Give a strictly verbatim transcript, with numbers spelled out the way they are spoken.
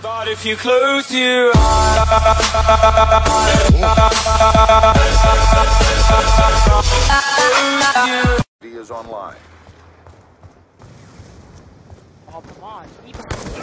But if you close your eyes, is online. Oh, come on.